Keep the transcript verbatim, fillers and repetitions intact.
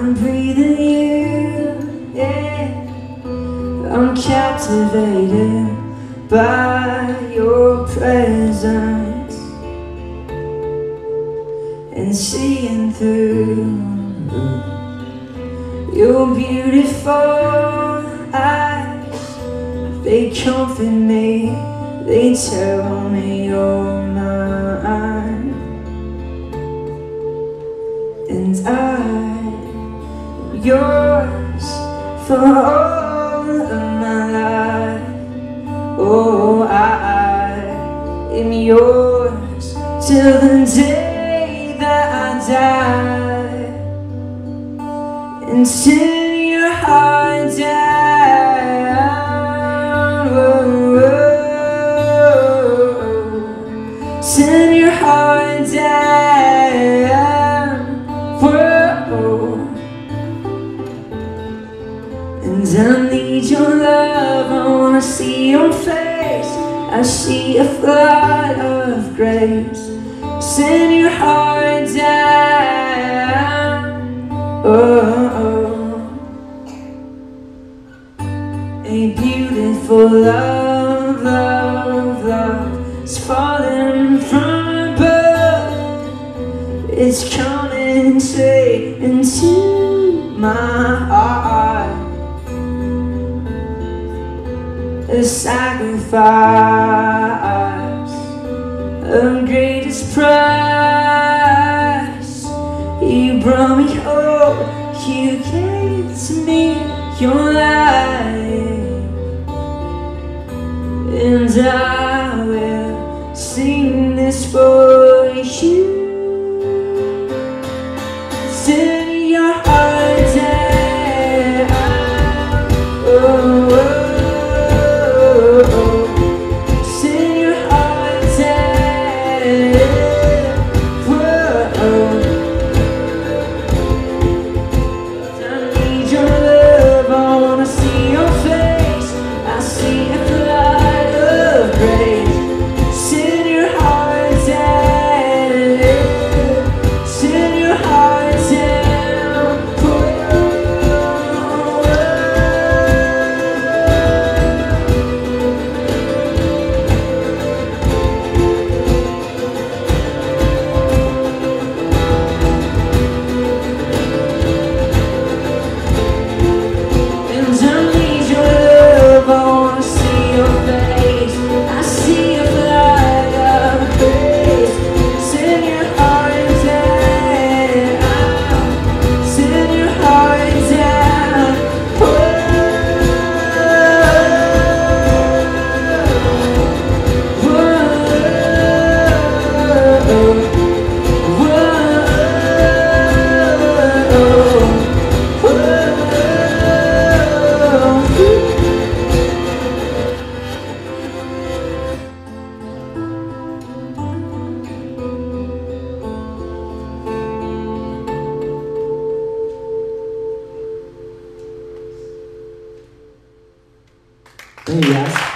I'm breathing you, yeah. I'm captivated by your presence and seeing through your beautiful eyes. They comfort me, they tell me you're mine, and I'm yours for all of my life. Oh, I am yours till the day that I die, and till your heart down. Whoa, whoa. Till your heart down. Whoa. And I need your love, I wanna see your face. I see a flood of grace. Send your heart down. Oh, oh. A beautiful love, love, love is falling from above. It's coming straight into my heart. A sacrifice of greatest price. You brought me hope, you gave to me your life, and I will sing this for you. Send your heart down. Oh, oh. Yes.